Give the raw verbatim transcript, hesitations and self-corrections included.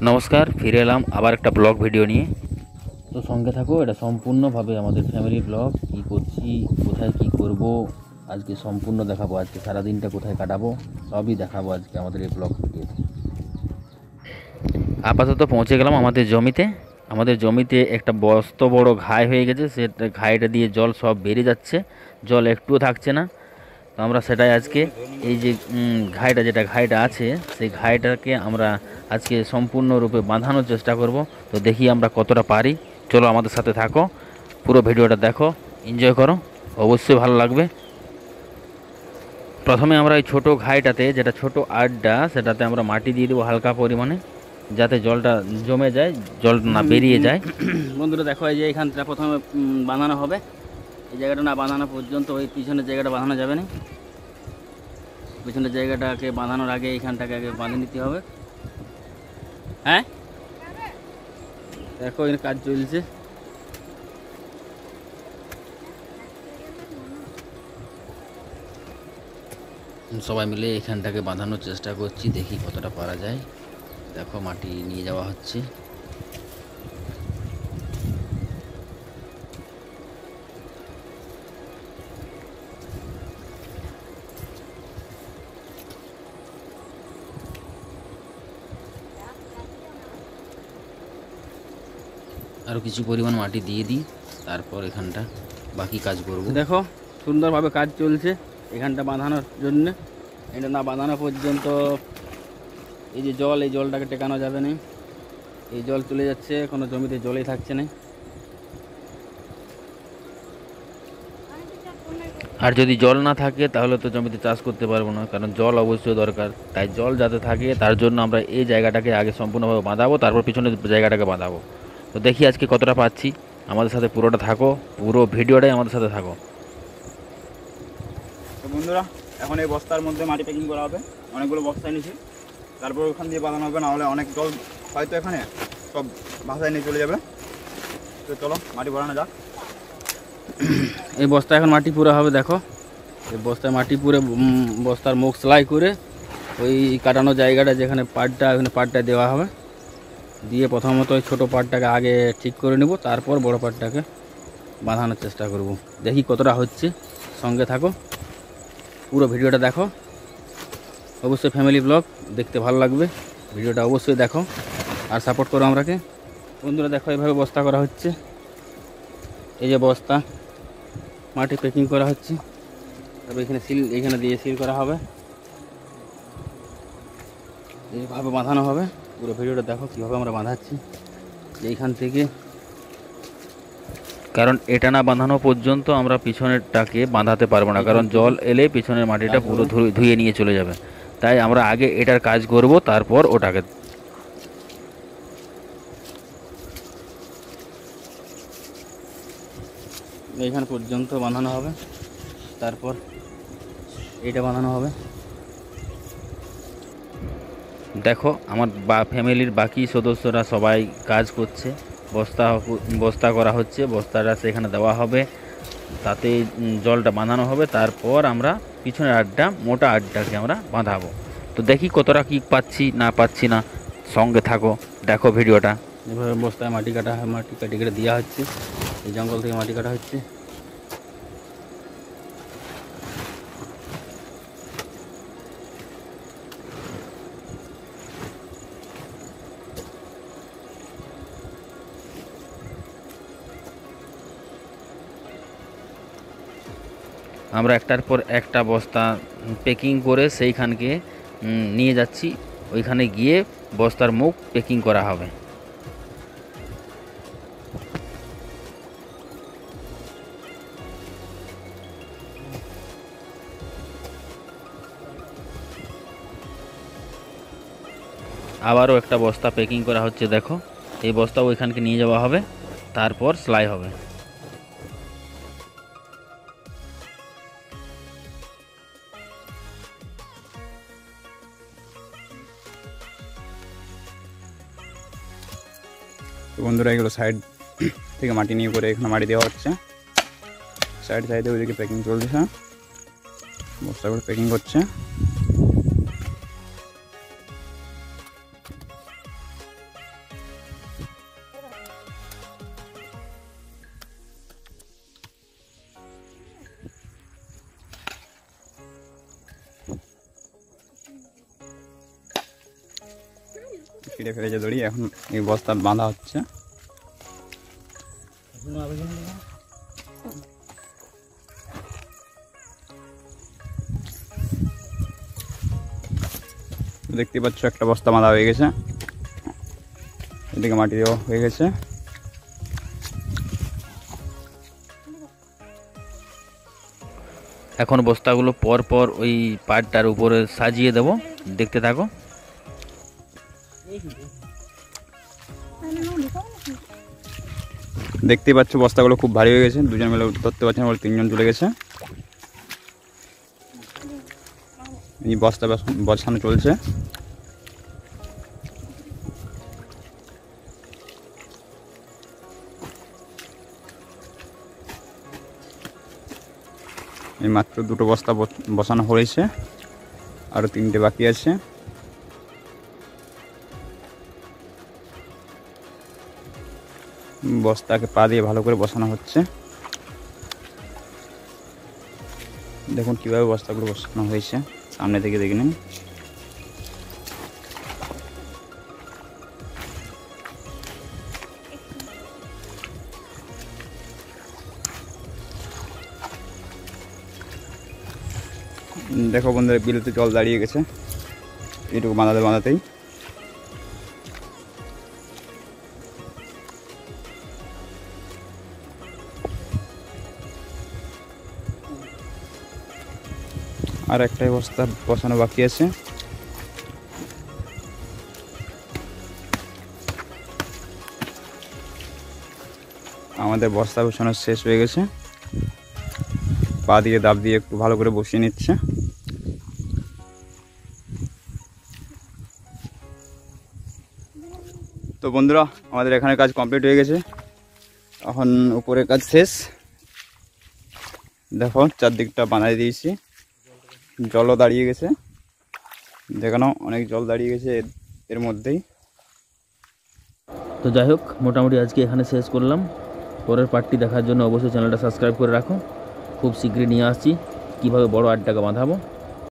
नमस्कार फिरे एलाम आबार एक ब्लग भिडियो निये। तो संगे थाको एटा सम्पूर्ण भावे आमादेर फैमिली ब्लग कि करछि कोथाय कि करब आज के सम्पूर्ण देखाबो। आज के सारा दिनटा कोथाय काटाबो सबई देखाबो आज के आमादेर ब्लग भिडियोते। आपातत पौঁছে गेलाम आमादेर जमिते। आमादेर जमिते एक बस्त बड़ो घाई हये गेछे, से घाईटा दिये जल सब बेरिये जाच्छे, जल एकटुओ थाकছে ना। तो আমরা সেটাই আজকে এই যে ঘাইটা যেটা ঘাইটা আছে সেই ঘাইটাকে আমরা আজকে সম্পূর্ণরূপে বাঁধানোর চেষ্টা করব। তো দেখি আমরা কতটা পারি। চলো আমাদের সাথে থাকো, পুরো ভিডিওটা দেখো, এনজয় করো, অবশ্যই ভালো লাগবে। প্রথমে আমরা এই ছোট ঘাইটাতে যেটা ছোট আড্ডা সেটাতে আমরা মাটি দিয়ে দেবো হালকা পরিমাণে, যাতে জলটা জমে যায়, জল না বেরিয়ে যায়। বন্ধুরা দেখো এই যে এখানটা প্রথমে বাঁধানো হবে। এই জায়গাটা না বাঁধানো পর্যন্ত ওই পিছনের জায়গাটা বাঁধানো যাবে না। পিছনের জায়গাটাকে বাঁধানোর আগে এইখানটাকে আগে বাঁধে নিতে হবে। হ্যাঁ দেখো এখানে কাজ চলছে। সবাই মিলে এখানটাকে বাঁধানোর চেষ্টা করছি, দেখি কতটা পারা যায়। দেখো মাটি নিয়ে যাওয়া হচ্ছে। আরও কিছু পরিমাণ মাটি দিয়ে দিই, তারপর এখানটা বাকি কাজ করব। দেখো সুন্দরভাবে কাজ চলছে এখানটা বাঁধানোর জন্য। এটা না বাঁধানো পর্যন্ত এই যে জল, এই জলটাকে টেকানো যাবে না। এই জল চলে যাচ্ছে, কোনো জমিতে জলই থাকছে না। আর যদি জল না থাকে তাহলে তো জমিতে চাষ করতে পারবো না, কারণ জল অবশ্যই দরকার। তাই জল যাতে থাকে তার জন্য আমরা এই জায়গাটাকে আগে সম্পূর্ণভাবে বাঁধাবো, তারপর পিছনের জায়গাটাকে বাঁধাবো। তো দেখি আজকে কতটা পাচ্ছি। আমাদের সাথে পুরোটা থাকো, পুরো ভিডিওটাই আমাদের সাথে থাকো। তো বন্ধুরা এখন এই বস্তার মধ্যে মাটি প্যাকিং করা হবে। অনেকগুলো বস্তা নিয়েছি, তারপর ওখান দিয়ে বাঁধানো হবে, নাহলে অনেক জল হয়তো এখানে সব ভাষায় নিয়ে চলে যাবে। তো চলো মাটি ভরানো যাক। এই বস্তা এখন মাটি পুরো হবে। দেখো এই বস্তায় মাটি পুরে বস্তার মুখ সেলাই করে ওই কাটানো জায়গাটা যেখানে পাটটা ওখানে পাটটা দেওয়া হবে। দিয়ে প্রথমত ওই ছোটো পাটটাকে আগে ঠিক করে নেব, তারপর বড় পাটটাকে বাঁধানোর চেষ্টা করব। দেখি কতটা হচ্ছে, সঙ্গে থাকো, পুরো ভিডিওটা দেখো। অবশ্যই ফ্যামিলি ব্লগ দেখতে ভালো লাগবে, ভিডিওটা অবশ্যই দেখো আর সাপোর্ট করো আমরাকে। বন্ধুরা দেখো এইভাবে বস্তা করা হচ্ছে। এই যে বস্তা মাটি প্যাকিং করা হচ্ছে, তারপর এখানে সিল এখানে দিয়ে সিল করা হবে, এইভাবে বাঁধানো হবে। পুরো ভিডিওটা দেখো কীভাবে আমরা বাঁধাচ্ছি এইখান থেকে। কারণ এটা না বাঁধানো পর্যন্ত আমরা পিছনেরটাকে বাঁধাতে পারবো না, কারণ জল এলে পিছনের মাটিটা পুরো ধুয়ে নিয়ে চলে যাবে। তাই আমরা আগে এটার কাজ করব, তারপর ওটাকে। এইখান পর্যন্ত বাঁধানো হবে, তারপর এইটা বাঁধানো হবে। দেখো আমার বা ফ্যামিলির বাকি সদস্যরা সবাই কাজ করছে। বস্তা বস্তা করা হচ্ছে, বস্তাটা সেখানে দেওয়া হবে, তাতে জলটা বাঁধানো হবে। তারপর আমরা পিছনের আড্ডা, মোটা আড্ডাকে আমরা বাঁধাবো। তো দেখি কতটা কী পাচ্ছি না পাচ্ছি না, সঙ্গে থাকো, দেখো ভিডিওটা। এভাবে বস্তায় মাটি কাটা মাটি কাটি কেটে দেওয়া হচ্ছে, এই জঙ্গল থেকে মাটি কাটা হচ্ছে। আমরা একটার পর একটা বস্তা প্যাকিং করে সেইখানকে নিয়ে যাচ্ছি, ওইখানে গিয়ে বস্তার মুখ প্যাকিং করা হবে। আবারও একটা বস্তা প্যাকিং করা হচ্ছে। দেখো এই বস্তা ওইখানকে নিয়ে যাওয়া হবে, তারপর সেলাই হবে। তো বন্ধুরা এগুলো সাইড থেকে মাটি নিয়ে করে এখানে মাটি দেওয়া হচ্ছে। সাইড সাইডে ওইদিকে প্যাকিং চলছে, বস্তাগুলো প্যাকিং করছে। ছিঁড়ে ফেলেছে দড়ি, এখন এই বস্তা বাঁধা হচ্ছে। দেখতে পাচ্ছ একটা বস্তা বাঁধা হয়ে গেছে, এদিকে মাটি দেওয়া হয়ে গেছে। এখন বস্তাগুলো পর পর ওই পাটটার উপরে সাজিয়ে দেব, দেখতে থাকো। দেখতে পাচ্ছ বস্তাগুলো খুব ভারী হয়ে গেছে, দুজন মিলে ধরতে পারছে না বলে তিনজন চলে গেছে। এই বস্তা বসানো চলছে। এই মাত্র দুটো বস্তা বসানো হয়েছে, আরও তিনটে বাকি আছে। বস্তাকে পা দিয়ে ভালো করে বসানো হচ্ছে। দেখুন কীভাবে বস্তাগুলো বসানো হয়েছে, সামনে থেকে দেখে নিন। দেখো বন্ধুরা, বিলেতে জল দাঁড়িয়ে গেছে এইটুকু বাঁধাতে বাঁধাতেই। আর একটাই বস্তা বসানো বাকি আছে। আমাদের বস্তা বসানো শেষ হয়ে গেছে, পা দিয়ে দাব দিয়ে একটু ভালো করে বসিয়ে নিচ্ছে। তো বন্ধুরা, আমাদের এখানে কাজ কমপ্লিট হয়ে গেছে, এখন উপরের কাজ শেষ। দেখো চারদিকটা বানাই দিয়েছি, জলও দাঁড়িয়ে গেছে, দেখানো অনেক জল দাঁড়িয়ে গেছে এর মধ্যেই। তো যাই হোক, মোটামুটি আজকে এখানে শেষ করলাম। পরের পার্টটি দেখার জন্য অবশ্যই চ্যানেলটা সাবস্ক্রাইব করে রাখো। খুব শীঘ্রই নিয়ে আসছি কীভাবে বড় আটটাকে বাঁধাবো।